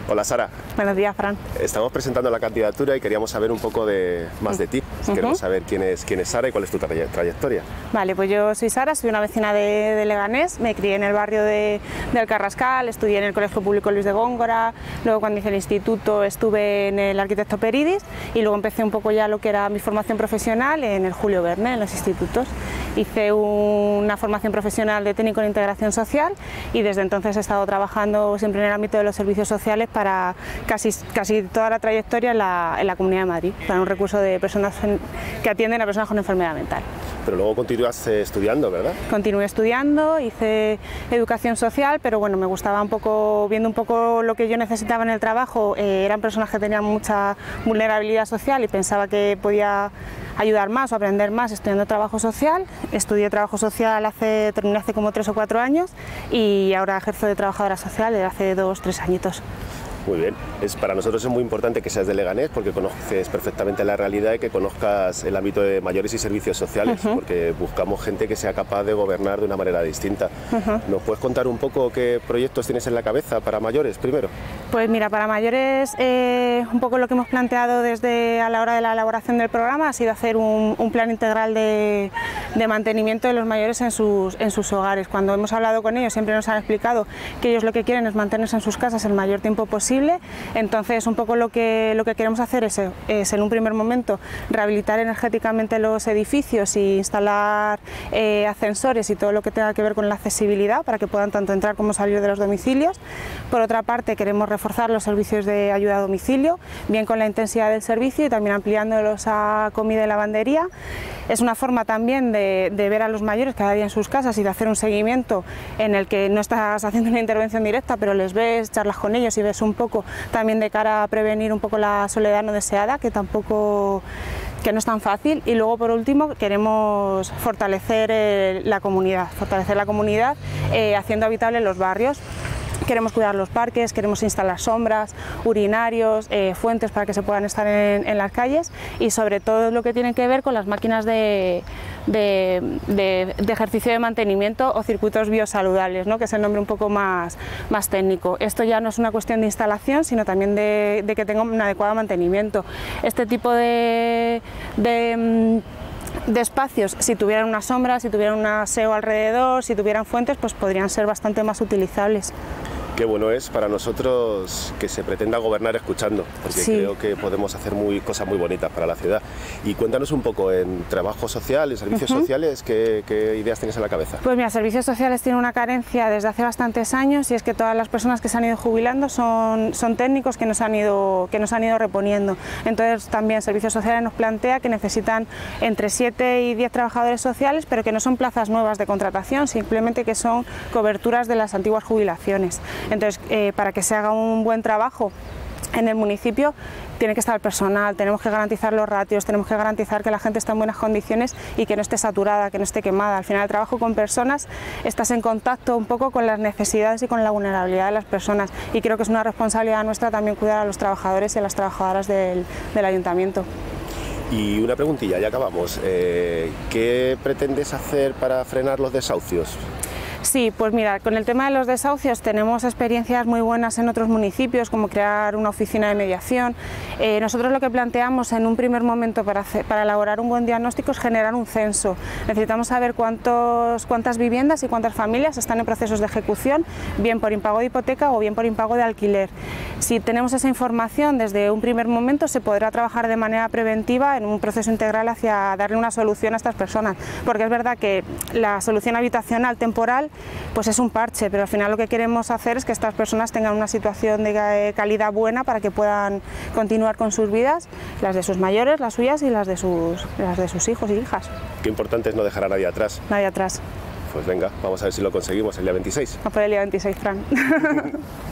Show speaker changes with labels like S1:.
S1: Hola Sara.
S2: Buenos días, Fran.
S1: Estamos presentando la candidatura y queríamos saber un poco más de ti. Queremos saber quién es Sara y cuál es tu trayectoria.
S2: Vale, pues yo soy Sara, soy una vecina de Leganés, me crié en el barrio del Carrascal, estudié en el Colegio Público Luis de Góngora, luego cuando hice el instituto estuve en el Arquitecto Peridis y luego empecé un poco ya lo que era mi formación profesional en el Julio Verne, en los institutos. Hice una formación profesional de técnico en integración social y desde entonces he estado trabajando siempre en el ámbito de los servicios sociales para casi toda la trayectoria en la Comunidad de Madrid, para un recurso de personas que atienden a personas con enfermedad mental.
S1: Pero luego continúas estudiando, ¿verdad?
S2: Continué estudiando, hice educación social, pero bueno, me gustaba viendo un poco lo que yo necesitaba en el trabajo, eran personas que tenían mucha vulnerabilidad social y pensaba que podía ayudar más o aprender más estudiando trabajo social. Estudié trabajo social terminé hace como 3 o 4 años y ahora ejerzo de trabajadora social desde hace 2 o 3 añitos.
S1: Muy bien, para nosotros es muy importante que seas de Leganés porque conoces perfectamente la realidad y que conozcas el ámbito de mayores y servicios sociales, porque buscamos gente que sea capaz de gobernar de una manera distinta. ¿Nos puedes contar un poco qué proyectos tienes en la cabeza para mayores primero?
S2: Pues mira, para mayores un poco lo que hemos planteado desde a la hora de la elaboración del programa ha sido hacer un plan integral de mantenimiento de los mayores en sus hogares. Cuando hemos hablado con ellos siempre nos han explicado que ellos lo que quieren es mantenerse en sus casas el mayor tiempo posible. Entonces un poco lo que queremos hacer es en un primer momento rehabilitar energéticamente los edificios e instalar ascensores y todo lo que tenga que ver con la accesibilidad para que puedan tanto entrar como salir de los domicilios. Por otra parte queremos reforzar los servicios de ayuda a domicilio, bien con la intensidad del servicio y también ampliándolos a comida y lavandería. Es una forma también de ver a los mayores cada día en sus casas y de hacer un seguimiento en el que no estás haciendo una intervención directa, pero les ves, charlas con ellos y ves un poco también de cara a prevenir un poco la soledad no deseada, que no es tan fácil. Y luego por último queremos fortalecer la comunidad haciendo habitables los barrios. Queremos cuidar los parques, queremos instalar sombras, urinarios, fuentes para que se puedan estar en las calles y sobre todo lo que tiene que ver con las máquinas de ejercicio de mantenimiento o circuitos biosaludables, ¿no? Que es el nombre un poco más técnico. Esto ya no es una cuestión de instalación, sino también de que tenga un adecuado mantenimiento. Este tipo de espacios, si tuvieran una sombra, si tuvieran un aseo alrededor, si tuvieran fuentes, pues podrían ser bastante más utilizables.
S1: Qué bueno es para nosotros que se pretenda gobernar escuchando, porque creo que podemos hacer cosas muy bonitas para la ciudad. Y cuéntanos un poco, en trabajo social, en servicios sociales, ¿qué ideas tienes en la cabeza?
S2: Pues mira, servicios sociales tiene una carencia desde hace bastantes años y es que todas las personas que se han ido jubilando son técnicos que nos han ido reponiendo. Entonces también servicios sociales nos plantea que necesitan entre 7 y 10 trabajadores sociales, pero que no son plazas nuevas de contratación, simplemente que son coberturas de las antiguas jubilaciones. Entonces, para que se haga un buen trabajo en el municipio tiene que estar el personal, tenemos que garantizar los ratios, tenemos que garantizar que la gente está en buenas condiciones y que no esté saturada, que no esté quemada. Al final el trabajo con personas estás en contacto un poco con las necesidades y con la vulnerabilidad de las personas y creo que es una responsabilidad nuestra también cuidar a los trabajadores y a las trabajadoras del ayuntamiento.
S1: Y una preguntilla, ya acabamos. ¿Qué pretendes hacer para frenar los desahucios?
S2: Sí, pues mira, con el tema de los desahucios tenemos experiencias muy buenas en otros municipios, como crear una oficina de mediación. Nosotros lo que planteamos en un primer momento para elaborar un buen diagnóstico es generar un censo. Necesitamos saber cuántas viviendas y cuántas familias están en procesos de ejecución, bien por impago de hipoteca o bien por impago de alquiler. Si tenemos esa información desde un primer momento se podrá trabajar de manera preventiva en un proceso integral hacia darle una solución a estas personas, porque es verdad que la solución habitacional temporal pues es un parche, pero al final lo que queremos hacer es que estas personas tengan una situación de calidad buena para que puedan continuar con sus vidas, las de sus mayores, las suyas y las de sus hijos y hijas.
S1: Qué importante es no dejar a nadie atrás.
S2: Nadie atrás.
S1: Pues venga, vamos a ver si lo conseguimos el día 26.
S2: A por el día 26, Fran.